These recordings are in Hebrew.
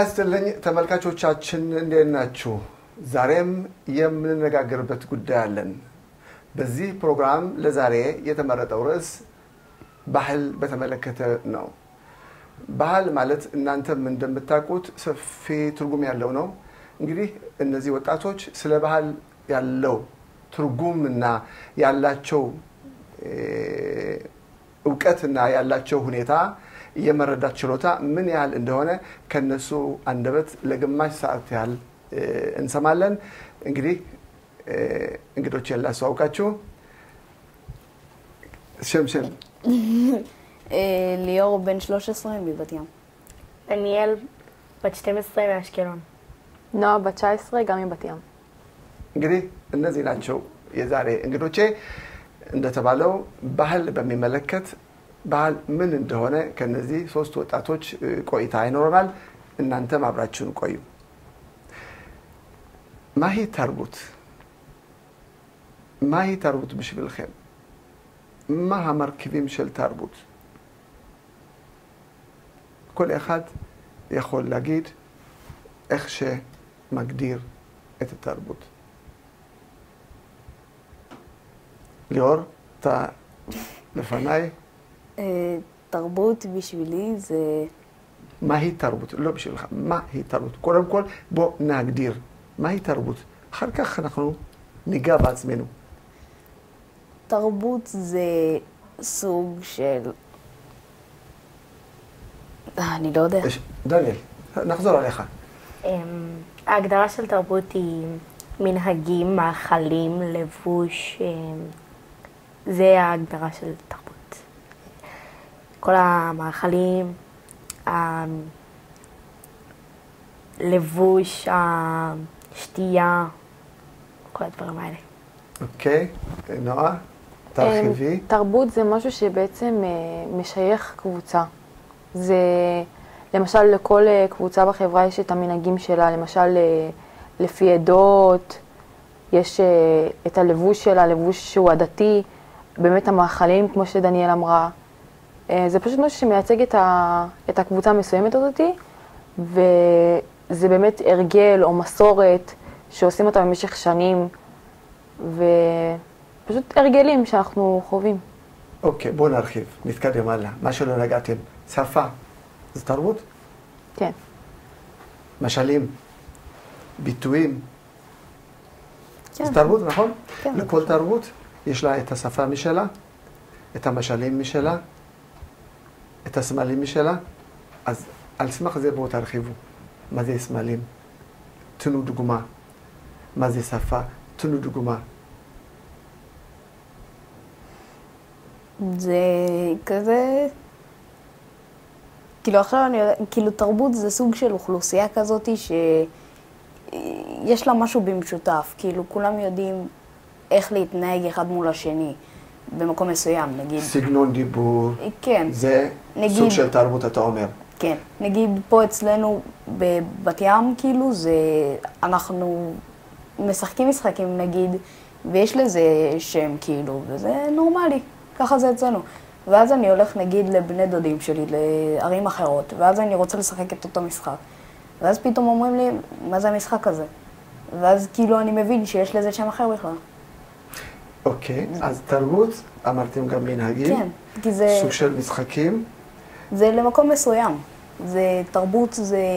ይስጥልኝ ተመልካቾቻችን እንዴት ናችሁ? ዛሬም የምንነጋገርበት ጉዳይ አለን። በዚህ ፕሮግራም ለዛሬ የተመረጠው ርዕስ ባህል በተመለከተ ነው። ባህል ማለት እናንተም እንደምታውቁት ሰፊ ትርጉም ያለው ነው። እንግዲህ እነዚህ ወጣቶች ስለ ባህል ያለው ትርጉምና ያላቸው ዕውቀትና ያላቸው ሁኔታ የመረዳት ችሎታ ምን ያህል እንደሆነ ከነሱ አንደበት ለግማሽ ሰዓት ያህል እንሰማለን። እንግዲህ እንግዶችን ላስተዋውቃችሁ። שם. ליאור בן 13 מבת ים. דניאל בת 12 מאשקלון. נועה בת 19 גם מבת ים. እንግዲህ እነዚህ ናቸው የዛሬ እንግዶቼ። እንደተባለው ባህል በሚመለከት ባህል ምን እንደሆነ ከነዚህ ሶስት ወጣቶች ቆይታ ይኖረናል። እናንተም አብራችሁን ቆዩ። ማሂ ተርቡት בשבילכם. מה המרכיבים של תרבות? כל אחד יכול להגיד איך שמגדיר את התרבות. ליאור, אתה לפניי? תרבות בשבילי זה... מהי תרבות? לא בשבילך. מהי תרבות? קודם כל בוא נגדיר. מהי תרבות? אחר כך אנחנו ניגע בעצמנו. תרבות זה סוג של... אני לא יודע. דניאל, נחזור עליך. ההגדרה של תרבות היא מנהגים, מאכלים, לבוש. זה ההגדרה של תרבות. כל המאכלים, הלבוש, השתייה, כל הדברים האלה. אוקיי, נועה, תרחיבי. תרבות זה משהו שבעצם משייך קבוצה. זה, למשל, לכל קבוצה בחברה יש את המנהגים שלה, למשל, לפי עדות, יש את הלבוש שלה, לבוש שהוא עדתי, באמת המאכלים, כמו שדניאל אמרה. זה פשוט משהו שמייצג את הקבוצה המסוימת הזאת, וזה באמת הרגל או מסורת שעושים אותה במשך שנים, ופשוט הרגלים שאנחנו חווים. אוקיי, בואו נרחיב, נתקדם הלאה. מה שלא נגעתם, שפה, זה תרבות? כן. משלים, ביטויים. כן. זה תרבות, נכון? כן. לכל תרבות יש לה את השפה משלה, את המשלים משלה, את הסמלים משלה. אז על סמך זה בואו תרחיבו. מה זה סמלים? תנו דוגמה. מה זה שפה? תנו דוגמה. זה כזה... כאילו עכשיו אני יודעת, כאילו תרבות זה סוג של אוכלוסייה כזאת שיש לה משהו במשותף. כאילו כולם יודעים איך להתנהג אחד מול השני במקום מסוים, נגיד. סגנון דיבור. כן. זה נגיד, סוג של תרבות, אתה אומר. כן. נגיד פה אצלנו בבת ים, כאילו זה... אנחנו משחקים משחקים, נגיד, ויש לזה שם, כאילו, וזה נורמלי. ככה זה אצלנו. ואז אני הולך, נגיד, לבני דודים שלי, לערים אחרות, ואז אני רוצה לשחק את אותו משחק. ואז פתאום אומרים לי, מה זה המשחק הזה? ואז כאילו אני מבין שיש לזה שם אחר בכלל. אוקיי, אז תרבות, אמרתם גם מנהגים. כן, כי זה... סוג של משחקים. זה למקום מסוים. זה תרבות,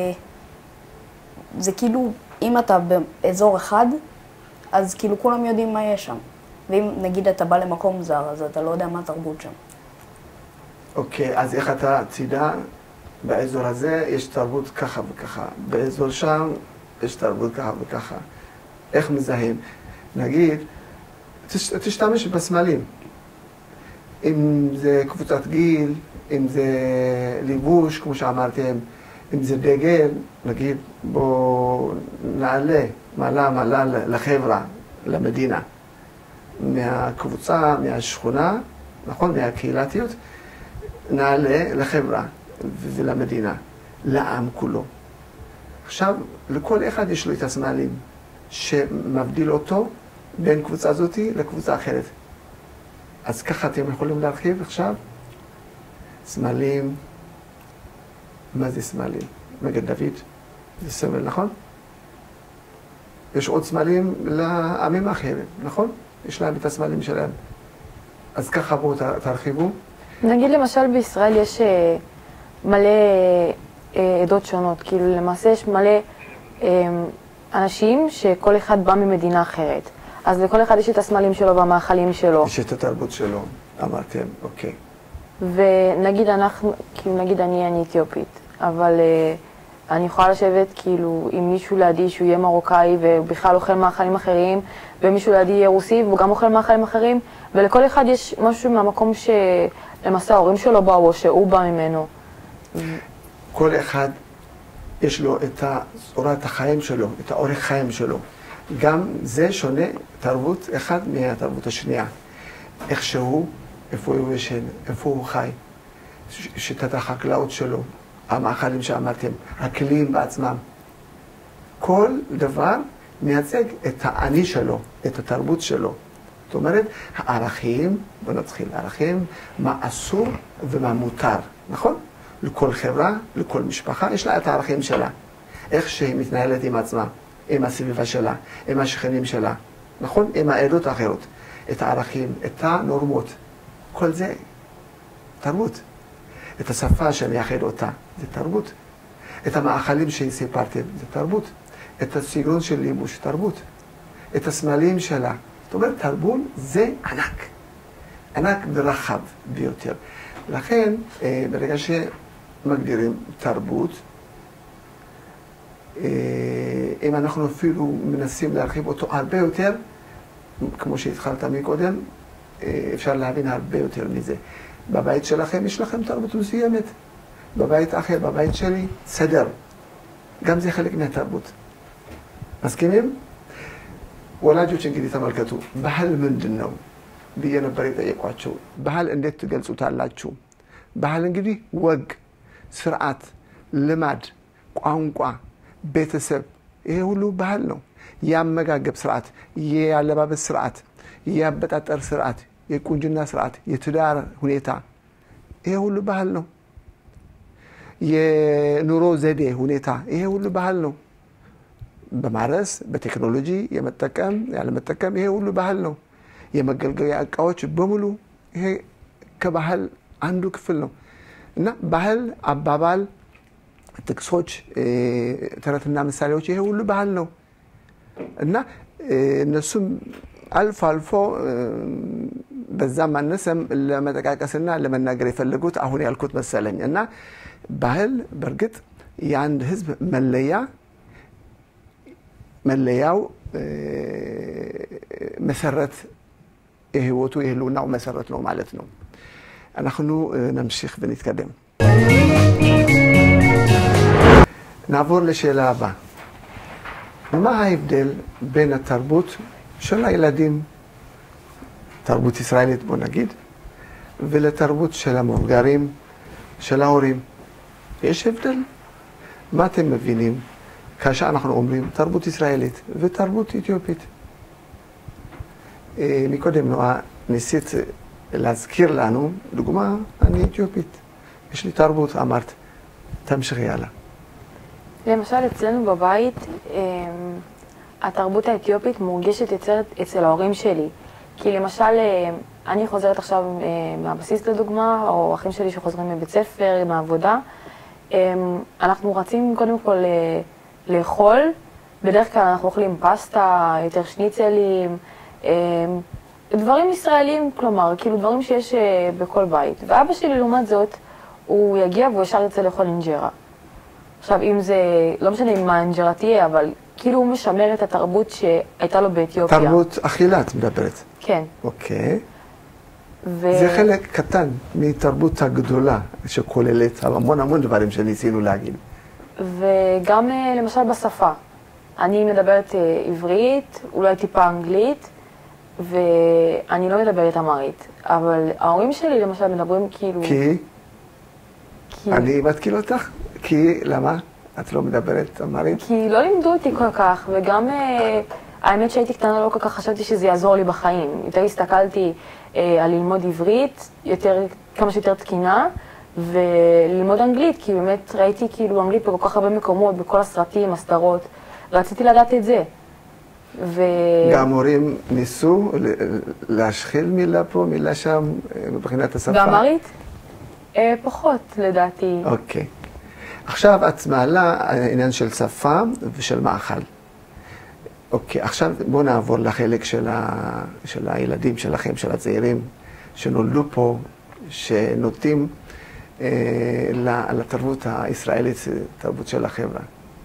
זה כאילו, אם אתה באזור אחד, אז כאילו כולם יודעים מה יש שם. ואם נגיד אתה בא למקום זר, אז אתה לא יודע מה התרבות שם. אוקיי, אז איך אתה תדע, באזור הזה יש תרבות ככה וככה, באזור שם יש תרבות ככה וככה. איך מזהים? נגיד, תשתמש בסמלים. אם זה קבוצת גיל, אם זה ליבוש, כמו שאמרתם, אם זה דגל, נגיד, בואו נעלה, מעלה לחברה, למדינה. מהקבוצה, מהשכונה, נכון? מהקהילתיות, נעלה לחברה ולמדינה, לעם כולו. עכשיו, לכל אחד יש לו את הסמלים שמבדיל אותו בין קבוצה הזאת לקבוצה אחרת. אז ככה אתם יכולים להרחיב עכשיו? סמלים, מה זה סמלים? מגד דוד? זה סמל, נכון? יש עוד סמלים לעמים אחרים, נכון? יש להם את הסמלים שלהם. אז ככה בואו תרחיבו. נגיד למשל בישראל יש מלא עדות שונות, כאילו למעשה יש מלא אנשים שכל אחד בא ממדינה אחרת. אז לכל אחד יש את הסמלים שלו והמאכלים שלו. יש את התרבות שלו, אמרתם, אוקיי. ונגיד אנחנו, כאילו נגיד אני אתיופית, אבל אני יכולה לשבת כאילו עם מישהו לידי שהוא יהיה מרוקאי ובכלל אוכל מאכלים אחרים, ומישהו לידי יהיה רוסי והוא גם אוכל מאכלים אחרים, ולכל אחד יש משהו מהמקום שלמעשה ההורים שלו באו או שהוא בא ממנו. כל אחד יש לו את צורת החיים שלו, את האורך חיים שלו. גם זה שונה תרבות אחד מהתרבות השנייה. איך שהוא, איפה הוא ישן, איפה הוא חי, שיטת החקלאות שלו, המאכלים שאמרתם, הכלים בעצמם. כל דבר מייצג את האני שלו, את התרבות שלו. זאת אומרת, הערכים, בוא נתחיל, הערכים, מה אסור ומה מותר, נכון? לכל חברה, לכל משפחה, יש לה את הערכים שלה. איך שהיא מתנהלת עם עצמה, עם הסביבה שלה, עם השכנים שלה, נכון? עם העדות האחרות. את הערכים, את הנורמות. כל זה תרבות. את השפה שמייחד אותה, זה תרבות. את המאכלים שסיפרתם, זה תרבות. את הסגנון של ליבוש, תרבות. את הסמלים שלה. זאת אומרת, תרבות זה ענק. ענק ורחב ביותר. לכן, ברגע שמגדירים תרבות, אם אנחנו אפילו מנסים להרחיב אותו הרבה יותר, כמו שהתחלת מקודם, אפשר להבין הרבה יותר מזה. בבית שלכם יש לכם תרבות מסוימת. בבית אחר, בבית שלי, סדר. גם זה חלק מהתרבות. מסכימים? ወላጆች እንግዲህ ተመልከቱ ባህል ምንድነው ብዬ ነበር የጠየቋቸው ባህል እንዴት ትገልጹታላችሁ ባህል እንግዲህ ወግ ስርዓት ልማድ ቋንቋ ቤተሰብ ይሄ ሁሉ ባህል ነው ያመጋገብ ስርዓት ያለባበስ ስርዓት ያበጣጠር ስርዓት የቁንጅና ስርዓት የትዳር ሁኔታ ይሄ ሁሉ ባህል ነው የኑሮ ዘዴ ሁኔታ ይሄ ሁሉ ባህል ነው በማረስ በቴክኖሎጂ የመጠቀም ያለመጠቀም ይሄ ሁሉ ባህል ነው የመገልገያ ዕቃዎች በሙሉ ይሄ ከባህል አንዱ ክፍል ነው እና ባህል አባባል ጥቅሶች ተረትና ምሳሌዎች ይሄ ሁሉ ባህል ነው እና እነሱም አልፎ በዛም ማነሰም ለመጠቃቀስና ለመናገር የፈለጉት አሁን ያልኩት መሰለኝ እና ባህል በርግጥ የአንድ ህዝብ መለያው መሰረት የህይወቱ የህልውናው መሰረት ነው ማለት ነው אנחנו נמשיך ונתקדם נעבור לשאלה הבאה מה ההבדל בין התרבות של הילדים תרבות ישראלית בוא נגיד ולתרבות של המבוגרים של ההורים יש הבדל מה אתם מבינים כאשר אנחנו אומרים תרבות ישראלית ותרבות אתיופית. מקודם נועה ניסית להזכיר לנו, דוגמה, אני אתיופית. יש לי תרבות, אמרת, תמשיכי הלאה. למשל אצלנו בבית, התרבות האתיופית מורגשת אצל ההורים שלי. כי למשל, אני חוזרת עכשיו מהבסיס לדוגמה, או אחים שלי שחוזרים מבית ספר, מהעבודה, אנחנו רצים קודם כל לאכול, בדרך כלל אנחנו אוכלים פסטה, יותר שניצלים, דברים ישראלים, כלומר, כאילו דברים שיש בכל בית. ואבא שלי לעומת זאת, הוא יגיע והוא ישר יצא לאכול אינג'רה. עכשיו, אם זה, לא משנה מה אינג'רה תהיה, אבל כאילו הוא משמר את התרבות שהייתה לו באתיופיה. תרבות אכילה, את מדברת. כן. אוקיי. זה חלק קטן מתרבות הגדולה שכוללת המון דברים שניסינו להגיד. וגם למשל בשפה. אני מדברת עברית, אולי טיפה אנגלית, ואני לא מדברת אמרית. אבל ההורים שלי למשל מדברים כאילו... כי? אני מתקיל אותך? כי למה? את לא מדברת אמרית? כי לא לימדו אותי כל כך, וגם האמת שהייתי קטנה לא כל כך חשבתי שזה יעזור לי בחיים. יותר הסתכלתי על ללמוד עברית, כמה שיותר תקינה, וללמוד אנגלית, כי באמת ראיתי כאילו אנגלית בכל כך הרבה מקומות, בכל הסרטים, הסדרות. רציתי לדעת את זה. גם הורים ניסו להשחיל מילה פה, מילה שם, מבחינת השפה? באמרית? פחות, לדעתי. אוקיי. עכשיו את מעלה העניין של שפה ושל מאכל. אוקיי, עכשיו בואו נעבור לחלק של הילדים שלכם, של הצעירים, שנולדו פה, שנוטים לתרבות הישראלית, תרבות של החברה.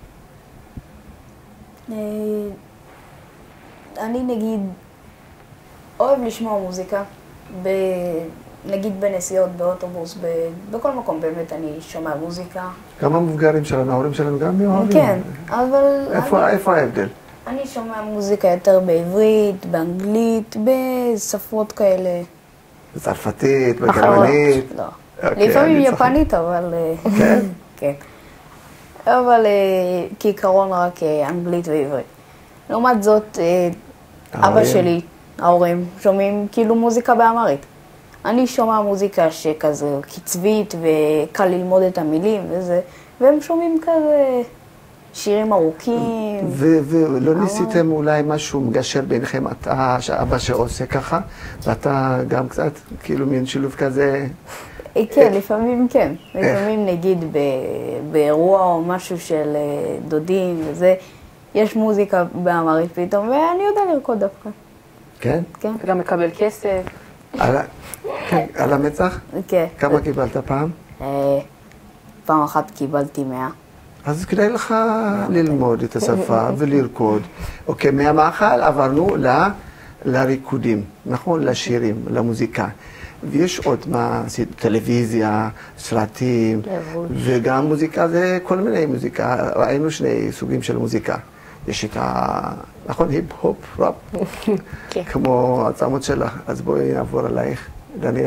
אני נגיד אוהב לשמוע מוזיקה, נגיד בנסיעות, באוטובוס, בכל מקום באמת אני שומע מוזיקה. גם המבוגרים שלנו, ההורים שלנו גם אוהבים. כן, אבל... איפה ההבדל? אני שומע מוזיקה יותר בעברית, באנגלית, בשפות כאלה. בצרפתית, בגרמנית. לא. לפעמים יפנית, אבל... כן? כן. אבל כעיקרון רק אנגלית ועברית. לעומת זאת, אבא שלי, ההורים, שומעים כאילו מוזיקה באמרית. אני שומע מוזיקה שכזה קצבית וקל ללמוד את המילים וזה, והם שומעים כזה שירים ארוכים. ולא ניסיתם אולי משהו מגשר ביניכם, אתה, אבא שעושה ככה, ואתה גם קצת, כאילו מין שילוב כזה? כן, לפעמים כן. לפעמים נגיד באירוע או משהו של דודים וזה, יש מוזיקה באמרית פתאום, ואני יודע לרקוד דווקא. כן? כן. וגם מקבל כסף. על המצח? כן. כמה קיבלת פעם? פעם אחת קיבלתי 100. אז כדאי לך ללמוד את השפה ולרקוד. אוקיי, מהמאכל עברנו לריקודים, נכון? לשירים, למוזיקה. ויש עוד מה, טלוויזיה, סרטים, וגם מוזיקה, זה כל מיני מוזיקה. ראינו שני סוגים של מוזיקה. יש את נכון, היפ-הופ, ראפ, כמו העצמות שלך. אז בואי נעבור עלייך, דניאל.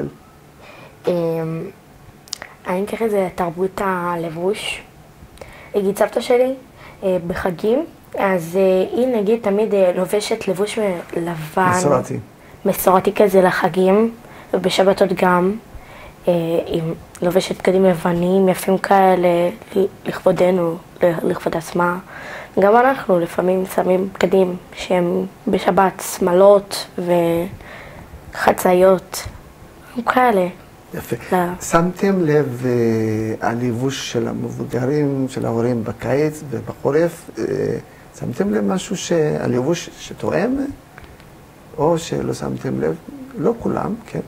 אני אקח את זה תרבות הלבוש. נגיד סבתא שלי בחגים, אז היא נגיד תמיד לובשת לבוש לבן. מסורתי. מסורתי כזה לחגים, ובשבתות גם. היא לובשת בגדים לבנים יפים כאלה לכבודנו, לכבוד עצמה. גם אנחנו לפעמים שמים בגדים שהם בשבת שמלות וחצאיות, כאלה. יפה. שמתם לב הלבוש של המבוגרים, של ההורים בקיץ ובחורף, שמתם לב משהו שהלבוש שתואם, או שלא שמתם לב? לא כולם, כן.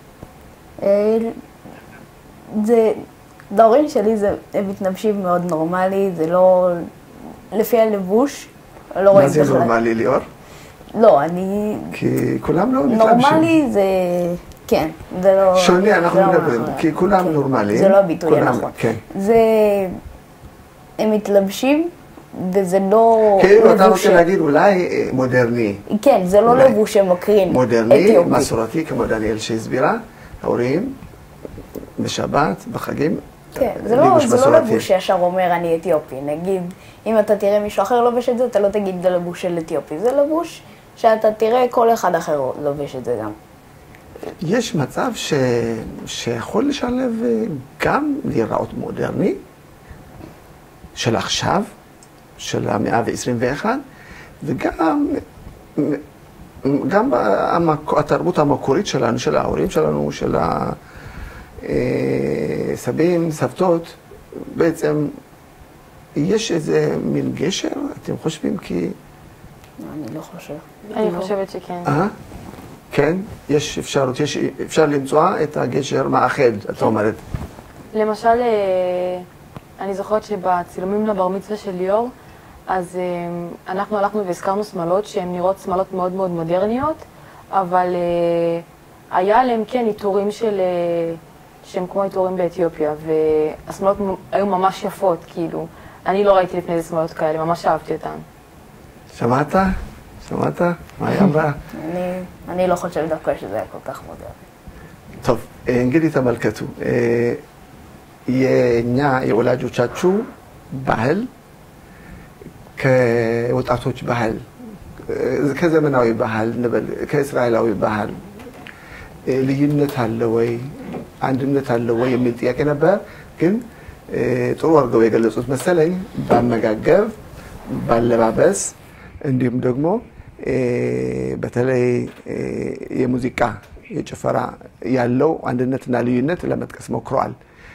להורים שלי הם מתלבשים מאוד נורמלי, זה לא... לפי הלבוש, לא רואים בכלל. מה זה נורמלי, ליאור? לא, אני... כי כולם לא מתלבשים. נורמלי זה... כן, זה לא... שונה, אנחנו מדברים, כי כולם נורמליים. זה לא הביטוי הנכון. כן. זה... הם מתלבשים, וזה לא... כאילו אתה רוצה להגיד אולי מודרני. כן, זה לא לבוש שמקרין. מודרני, מסורתי, כמו דניאל שהסבירה, ההורים, בשבת, בחגים, כן, זה לא לבוש שישר אומר אני אתיופי. נגיד, אם אתה תראה מישהו אחר לובש את זה, אתה לא תגיד זה לבוש של אתיופי. זה לבוש שאתה תראה כל אחד אחר לובש את זה גם. יש מצב שיכול לשלב גם להיראות מודרני, של עכשיו, של המאה ה-21, וגם התרבות המקורית שלנו, של ההורים שלנו, של הסבים, סבתות, בעצם יש איזה מין גשר, אתם חושבים כי... אני לא חושב. אני חושבת שכן. כן, יש אפשרות, אפשר למצוא את הגשר מאחד, את אומרת. למשל, אני זוכרת שבצילומים לבר מצווה של ליאור, אז אנחנו הלכנו והזכרנו שמלות שהן נראות שמלות מאוד מאוד מודרניות, אבל היה עליהם כן עיטורים שהם כמו עיטורים באתיופיה, והשמלות היו ממש יפות, כאילו. אני לא ראיתי לפני זה שמלות כאלה, ממש אהבתי אותן. שמעת? שמעת? מה היה אמרה? אני לא חושבת דווקא שזה היה כל כך מודרני. טוב, እንግዲህ ተመልከቱ የኛ የወላጆቻችሁ ባህል ከወጣቶች ባህል ከዘመናዊ ባህል እንበል ከእስራኤላዊ ባህል ልዩነት አለ ወይ? አንድነት አለው ወይ የሚል ጥያቄ ነበር ግን ጥሩ አድርገው የገለጹት መሰለኝ በአመጋገብ ባለባበስ እንዲሁም ደግሞ በተለይ የሙዚቃ የጭፈራ ያለው አንድነትና ልዩነት ለመጥቀስ ሞክረዋል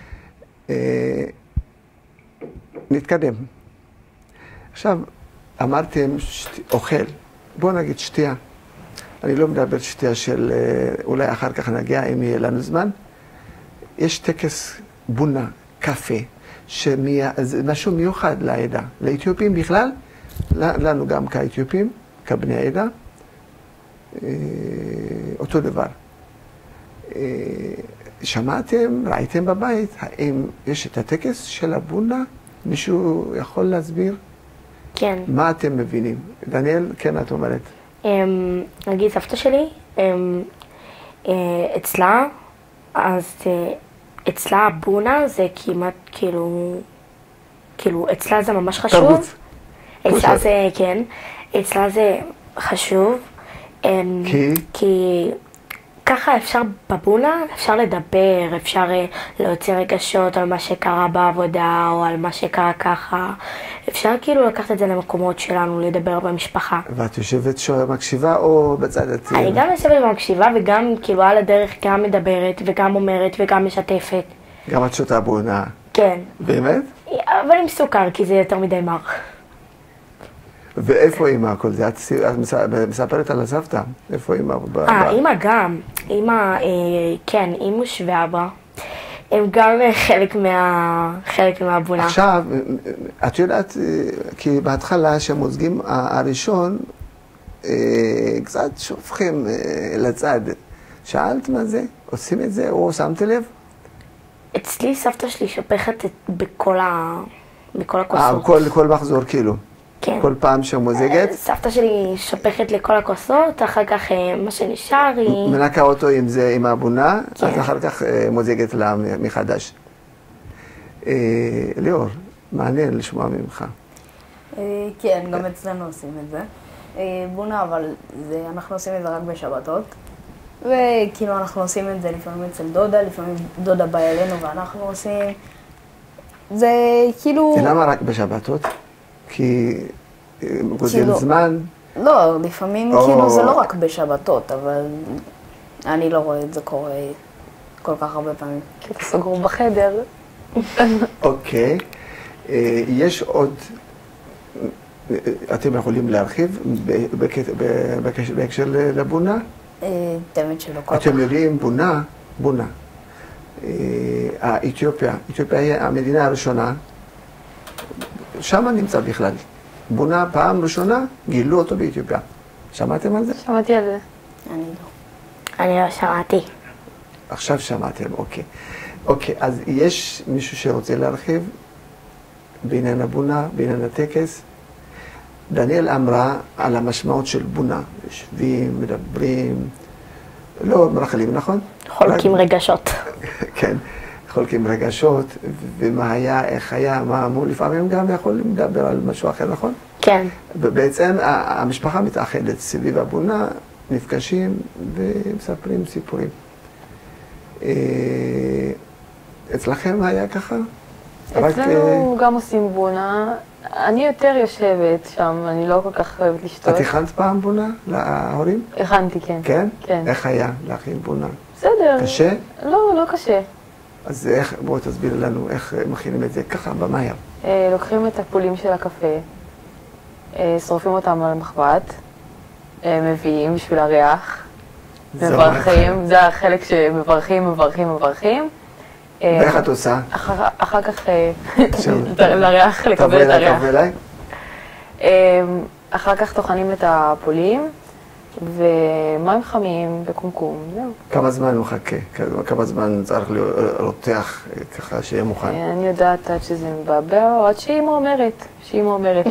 نتكلم עכשיו אמרתם אוכל בוא נגיד שתייה אני לא מדבר שתייה של אולי אחר כך נגיע אם יהיה לנו זמן יש טקס בונה קפה זה משהו מיוחד לעדה לאתיופים בכלל לנו גם כאתיופים כבני העדה אותו דבר שמעתם, ראיתם בבית, האם יש את הטקס של הבונה? מישהו יכול להסביר? כן. מה אתם מבינים? דניאל, כן, את אומרת. נגיד סבתא שלי, אצלה, אז אצלה הבונה זה כמעט כאילו, אצלה זה ממש חשוב. תרבות. אצלה זה, כן, אצלה זה חשוב. כי ככה אפשר בבונה, אפשר לדבר, אפשר להוציא רגשות על מה שקרה בעבודה או על מה שקרה ככה. אפשר כאילו לקחת את זה למקומות שלנו, לדבר במשפחה. ואת יושבת מקשיבה או בצד את... אני גם יושבת ומקשיבה וגם כאילו על הדרך גם מדברת וגם אומרת וגם משתפת. גם את שותה בונה. כן. באמת? אבל עם סוכר כי זה יותר מדי מר. ואיפה אמא כל זה? את מספרת על הסבתא? איפה אמא? אמא גם. אמא, כן, אמא ואבא. הם גם חלק מהבונה. עכשיו, את יודעת, כי בהתחלה שהמוזגים הראשון, קצת שופכים לצד. שאלת מה זה? עושים את זה או שמת לב? אצלי סבתא שלי שופכת בכל הכוסות. כל מחזור כאילו? כן. כל פעם שמוזגת? סבתא שלי שופכת לכל הכוסות, אחר כך מה שנשאר היא... מנקה אותו עם הבונה, כן. אז אחר כך מוזגת לה מחדש. ליאור, מעניין לשמוע ממך. כן, גם אצלנו עושים את זה. בונה, אבל אנחנו עושים את זה רק בשבתות. וכאילו אנחנו עושים את זה לפעמים אצל דודה, לפעמים דודה בא אלינו ואנחנו עושים... זה כאילו... למה רק בשבתות? כי גוזל זמן? לא, לפעמים כאילו זה לא רק בשבתות, אבל אני לא רואה את זה קורה כל כך הרבה פעמים. כי אתה סגור בחדר. אוקיי. יש עוד... אתם יכולים להרחיב בהקשר לבונה? תמיד שלא כל כך. אתם יודעים, בונה. אתיופיה היא המדינה הראשונה, שם נמצא בכלל. בונה פעם ראשונה, גילו אותו באתיופיה. שמעתם על זה? שמעתי על זה. אני לא. אני לא שמעתי. עכשיו שמעתם, אוקיי. אוקיי, אז יש מישהו שרוצה להרחיב בעניין הבונה, בעניין הטקס? דניאל אמרה על המשמעות של בונה. יושבים, מדברים, לא מרחלים, נכון? חולקים רגשות. כן, חולקים רגשות, ומה היה, איך היה, מה אמרו, לפעמים גם יכולים לדבר על משהו אחר, נכון? כן. ובעצם המשפחה מתאחדת סביב הבונה, נפגשים ומספרים סיפורים. אצלכם היה ככה? אצלנו גם עושים בונה. אני יותר יושבת שם, אני לא כל כך אוהבת לשתות. את הכנת פעם בונה להורים? הכנתי, כן. כן? כן. איך היה להכין בונה? בסדר. קשה? לא קשה. אז איך, בואו תסביר לנו איך מכינים את זה ככה במהר. לוקחים את הפולים של הקפה, שורפים אותם על המחבת, מביאים בשביל הריח, מברכים, זה החלק שמברכים. ואיך את עושה? אחר כך לריח, לקבל את הריח. תבואי אליי. אחר כך טוחנים את הפולים, ומים חמים וקומקום, זהו. כמה זמן הוא מחכה? כמה זמן צריך לרותח ככה שיהיה מוכן? אני יודעת עד שזה מבעבע, או עד שהיא מואמרת.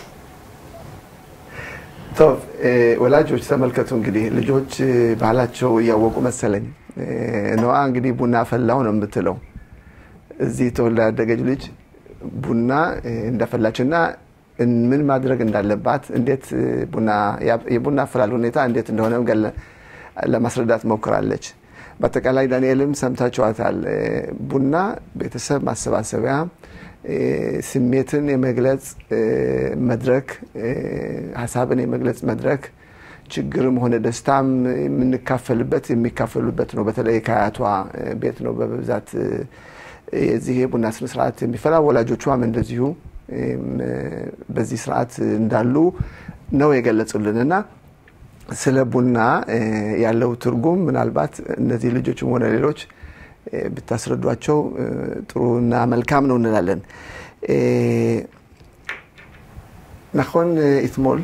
טוב, ወላጆች ተመልከቱ እንግዲህ ልጆች ባህላቸው እያወቁ መሰለኝ ነዋ እንግዲህ ቡና ፈላው ነው የምትለው እዚህ ተወልዳ ያደገች ልጅ ቡና እንደፈላችና ምን ማድረግ እንዳለባት እንዴት የቡና አፈላል ሁኔታ እንዴት እንደሆነ ለማስረዳት ሞክራለች በአጠቃላይ ዳንኤልም ሰምታችኋታል። ቡና ቤተሰብ ማሰባሰቢያ፣ ስሜትን የመግለጽ መድረክ፣ ሀሳብን የመግለጽ መድረክ፣ ችግርም ሆነ ደስታም የምንካፈልበት የሚካፈሉበት ነው። በተለይ ከአያቷ ቤት ነው በብዛት የዚህ የቡና ስነ ስርዓት የሚፈላ። ወላጆቿም እንደዚሁ በዚህ ስርዓት እንዳሉ ነው የገለጹልንና ስለ ቡና ያለው ትርጉም ምናልባት እነዚህ ልጆችም ሆነ ሌሎች ብታስረዷቸው ጥሩና መልካም ነው እንላለን። נכון אתמול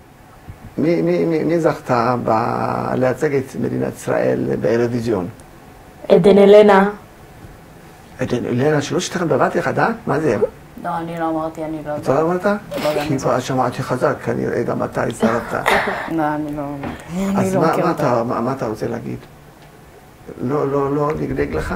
מי זכתה לייצג את מדינת ישראל באירוויזיון? עדן אלנה. עדן אלנה, שלא שתכם בבת יחדה? מה זה? לא, אני לא אמרתי, אני לא יודעת. אתה לא אמרת? לא יודעת. כי כבר שמעתי חזק, כנראה גם אתה הצטרפת. לא, אני לא אמרתי. אז מה אתה רוצה להגיד? לא נגדג לך?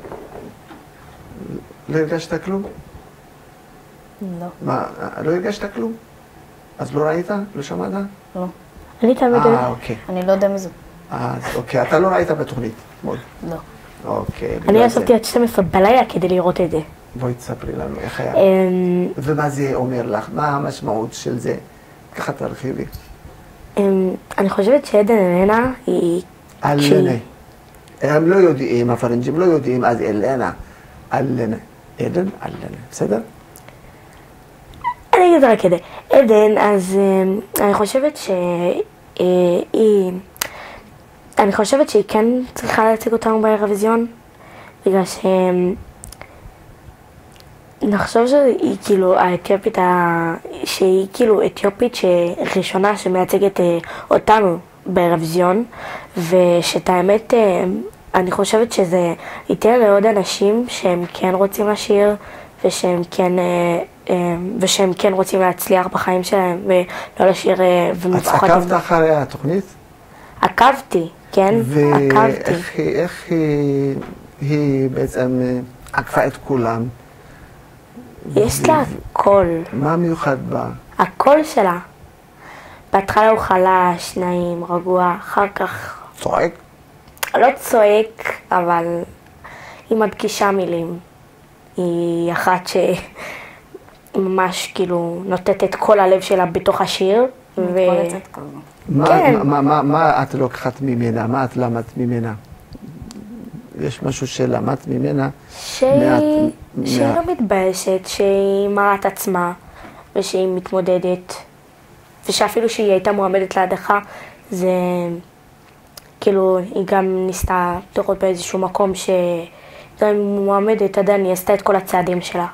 לא הרגשת כלום? לא. מה, לא הרגשת כלום? אז לא ראית? לא שמעת? לא. אני תמיד... אוקיי. אני לא יודע מזה. אז אוקיי, אתה לא ראית בתוכנית אתמול. לא. אוקיי. אני ישבתי עד 12 בלילה כדי לראות את זה. בואי תספרי לנו איך היה. ומה זה אומר לך? מה המשמעות של זה? ככה תרחיבי. אני חושבת שעדן אלנה היא... אלנה. הם לא יודעים, הפרנג'ים לא יודעים, אז אלנה. אלנה. עדן, אלנה. בסדר? אני אגיד רק כדי. עדן, אז אני חושבת שהיא... אני חושבת שהיא כן צריכה להציג אותנו באירוויזיון, בגלל נחשוב שהיא כאילו האתיופית, שהיא כאילו אתיופית שראשונה שמייצגת אותנו באירוויזיון, ושאת האמת אני חושבת שזה ייתן לעוד אנשים שהם כן רוצים לשיר, ושהם כן רוצים להצליח בחיים שלהם ולא לשיר ומפוחדים. את עקבת אחרי התוכנית? עקבתי, כן, עקבתי. ואיך היא בעצם עקפה את כולם? יש לה קול. מה מיוחד בה? הקול שלה. בהתחלה הוא חלש, נעים, רגוע, אחר כך... צועק? לא צועק, אבל היא מדגישה מילים. היא אחת שממש כאילו נותנת את כל הלב שלה בתוך השיר. מתפרצת כזו. מה את לוקחת ממנה? מה את למדת ממנה? יש משהו שלמדת ממנה? שהיא לא מתביישת, שהיא מראה את עצמה ושהיא מתמודדת, ושאפילו שהיא הייתה מועמדת להדחה, זה כאילו היא גם ניסתה לראות באיזשהו מקום שגם אם היא מועמדת עדיין היא עשתה את כל הצעדים שלה.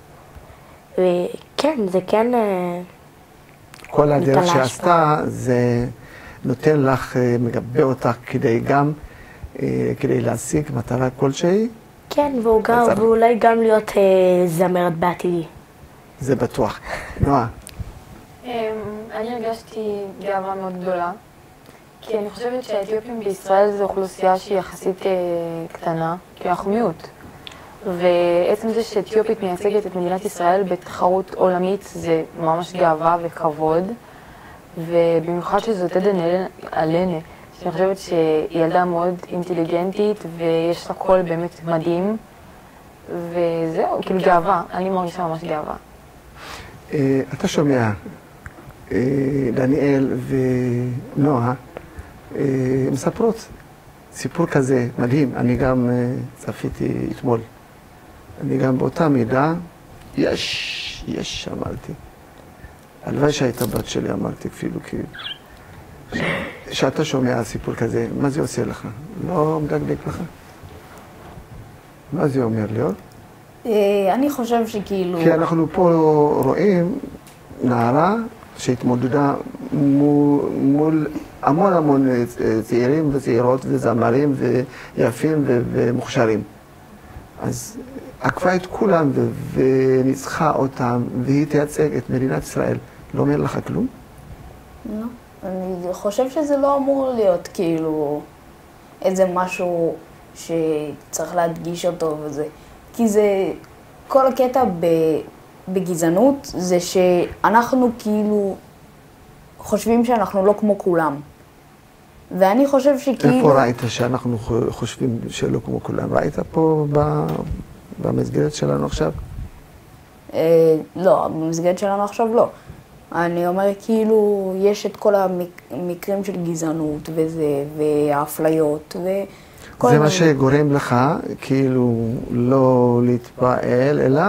וכן, זה כן... כל הדרך שעשתה זה נותן לך, מגבה אותך כדי גם, כדי להשיג מטרה כלשהי. כן, ואולי גם להיות זמרת בעתידי. זה בטוח. נועה. אני הרגשתי גאווה מאוד גדולה, כי אני חושבת שהאתיופים בישראל זו אוכלוסייה שהיא יחסית קטנה, כי אנחנו מיעוט. ועצם זה שאתיופית מייצגת את מדינת ישראל בתחרות עולמית זה ממש גאווה וכבוד, ובמיוחד שזאת עדן אלנה, שאני חושבת שהיא ילדה מאוד אינטליגנטית ויש לה קול באמת מדהים, וזהו, כאילו גאווה, אני מרגישה ממש גאווה. אתה שומע, דניאל ונועה מספרות סיפור כזה מדהים, אני גם צפיתי אתמול. אני גם באותה מידה, יש, אמרתי. הלוואי שהייתה בת שלי, אמרתי אפילו, כי... שאתה שומע סיפור כזה, מה זה עושה לך? לא מדגדג לך? מה זה אומר להיות? אני חושב שכאילו... כי אנחנו פה רואים נערה שהתמודדה מול המון צעירים וצעירות וזמרים ויפים ומוכשרים. אז עקפה את כולם וניצחה אותם, והיא תייצג את מדינת ישראל. לא אומר לך כלום? לא. אני חושב שזה לא אמור להיות כאילו איזה משהו שצריך להדגיש אותו וזה. כי זה, כל הקטע בגזענות זה שאנחנו כאילו חושבים שאנחנו לא כמו כולם. ואני חושב שכאילו... איפה ראית שאנחנו חושבים שלא כמו כולם? ראית פה במסגרת שלנו עכשיו? לא, במסגרת שלנו עכשיו לא. אני אומר כאילו, יש את כל המקרים של גזענות וזה, והאפליות וכל... זה מה שגורם לך, כאילו, לא להתפעל, אלא?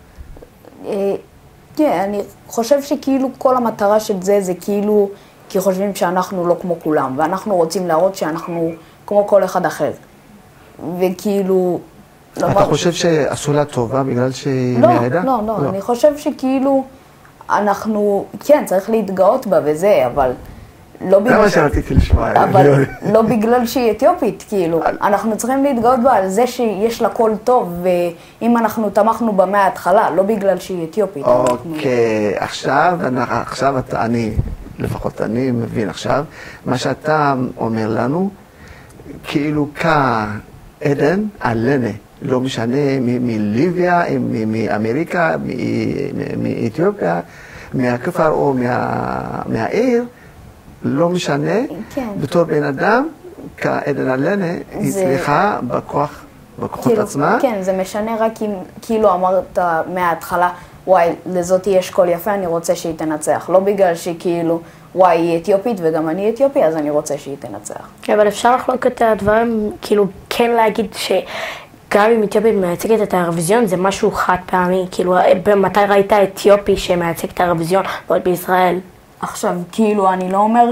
כן, אני חושב שכאילו כל המטרה של זה כאילו, כי חושבים שאנחנו לא כמו כולם, ואנחנו רוצים להראות שאנחנו כמו כל אחד אחר. וכאילו... אתה חושב שעשו לה טובה בגלל שהיא מהעדה? לא, אני חושב שכאילו אנחנו, כן, צריך להתגאות בה וזה, אבל לא בגלל... זה מה שרציתי לשמוע. אבל לא בגלל שהיא אתיופית, כאילו. אנחנו צריכים להתגאות בה על זה שיש לה קול טוב, ואם אנחנו תמכנו בה מההתחלה, לא בגלל שהיא אתיופית. אוקיי, עכשיו אני, לפחות אני מבין עכשיו, מה שאתה אומר לנו, כאילו כעדן עלנה. לא משנה מליביה, מאמריקה, מאתיופיה, מהכפר או מהעיר, לא משנה, בתור בן אדם, כעדן עלנה, היא צריכה בכוחות עצמה. כן, זה משנה רק אם כאילו אמרת מההתחלה, וואי, לזאת יש קול יפה, אני רוצה שהיא תנצח. לא בגלל שכאילו, וואי, היא אתיופית וגם אני אתיופי, אז אני רוצה שהיא תנצח. אבל אפשר לחלוק את הדברים, כאילו, כן להגיד גם אם אתיופית מייצגת את האירוויזיון, זה משהו חד פעמי, כאילו, מתי ראית אתיופי שמייצג את האירוויזיון, ועוד בישראל? עכשיו, כאילו, אני לא אומר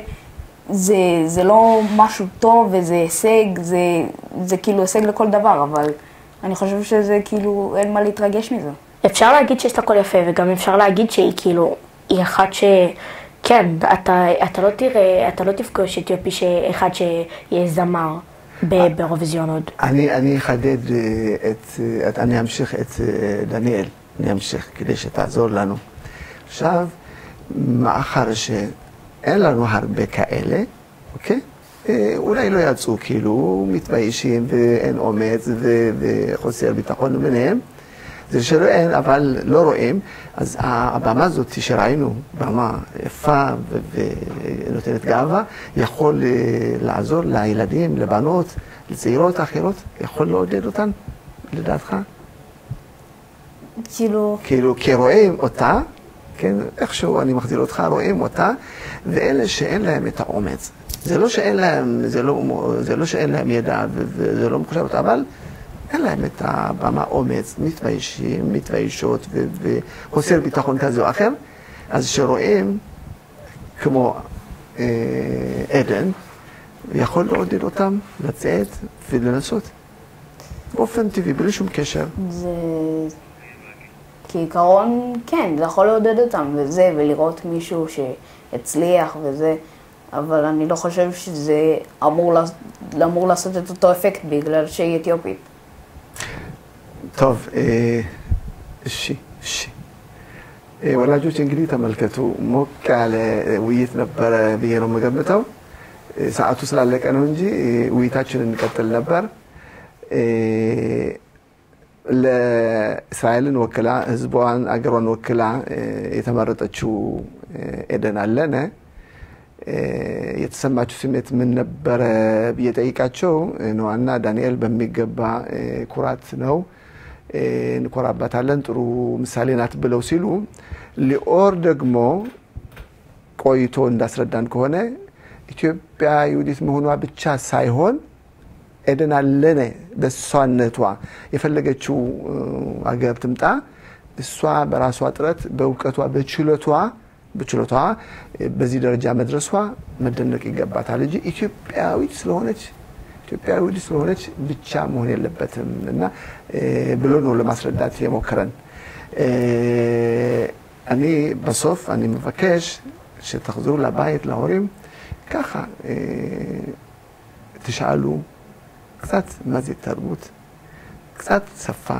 שזה לא משהו טוב וזה הישג, זה כאילו הישג לכל דבר, אבל אני חושב שזה כאילו, אין מה להתרגש מזה. אפשר להגיד שיש לה קול יפה, וגם אפשר להגיד שהיא כאילו, היא אחת כן, אתה לא תפגוש אתיופי אחד שיהיה זמר. באירוויזיון עוד. אני אחדד אני אמשיך את דניאל, אני אמשיך כדי שתעזור לנו. עכשיו, מאחר שאין לנו הרבה כאלה, אוקיי? אולי לא יצאו כאילו, מתביישים ואין אומץ וחוסר ביטחון ביניהם. זה שלא אין, אבל לא רואים. אז הבמה הזאת שראינו, במה יפה ונותנת גאווה, יכול לעזור לילדים, לבנות, לצעירות אחרות, יכול לעודד אותן, לדעתך? כאילו, כי רואים אותה, כן, איכשהו אני מחזיר אותך, רואים אותה, ואלה שאין להם את האומץ. זה לא שאין להם ידע וזה לא מחושב אותה, אבל אין להם את הבמה אומץ, מתביישים, מתביישות וחוסר ביטחון כזה או אחר. אז שרואים כמו עדן, יכול לעודד אותם לצאת ולנסות. באופן טבעי, בלי שום קשר. זה... כעיקרון, כן, זה יכול לעודד אותם וזה, ולראות מישהו שהצליח וזה, אבל אני לא חושב שזה אמור לעשות את אותו אפקט בגלל שהיא אתיופית. טוב, ወላጆች እንግዲህ ተመልከቱ ሞቅ ያለ ውይይት ነበር ብዬ ነው የምገምተው። ሰዓቱ ስላለቀ ነው እንጂ ውይይታችንን እንቀጥል ነበር። ለእስራኤልን ወክላ ህዝቧን አገሯን ወክላ የተመረጠችው ኤደን አለነ የተሰማችሁ ስሜት ምን ነበር ብዬ ጠይቃቸው ነውና ዳንኤል በሚገባ ኩራት ነው እንኮራባታለን ጥሩ ምሳሌ ናት ብለው ሲሉ ሊኦር ደግሞ ቆይቶ እንዳስረዳን ከሆነ ኢትዮጵያ ይሁዲት መሆኗ ብቻ ሳይሆን ኤደን አለነ በሷነቷ የፈለገችው አገር ትምጣ እሷ በራሷ ጥረት በእውቀቷ በችሎቷ በዚህ ደረጃ መድረሷ መደነቅ ይገባታል እንጂ ኢትዮጵያዊት ስለሆነች ብቻ መሆን የለበትም እና ብሎ ነው ለማስረዳት የሞከረን። אני בסוף אני מבקש שתחזרו לבית להורים ככה תשאלו קצת מה זה תרבות, קצת שפה,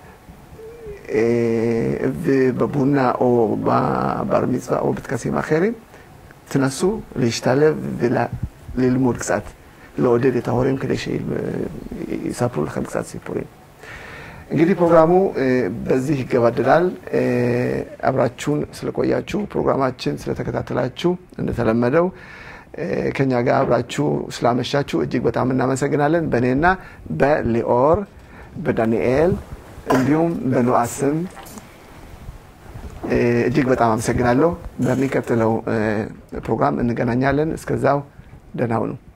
ובבונה או בבר מצווה או בטקסים אחרים תנסו להשתלב וללמוד קצת, לעודד את ההורים כדי שיספרו לכם קצת סיפורים. እንግዲህ ፕሮግራሙ በዚህ ይገባደዳል። አብራችሁን ስለቆያችሁ ፕሮግራማችን ስለተከታተላችሁ እንደተለመደው ከኛ ጋር አብራችሁ ስላመሻችሁ እጅግ በጣም እናመሰግናለን በእኔና በሊኦር በዳንኤል እንዲሁም በኖአስም እጅግ በጣም አመሰግናለሁ በሚቀጥለው ፕሮግራም እንገናኛለን እስከዛው ደህና ሁኑ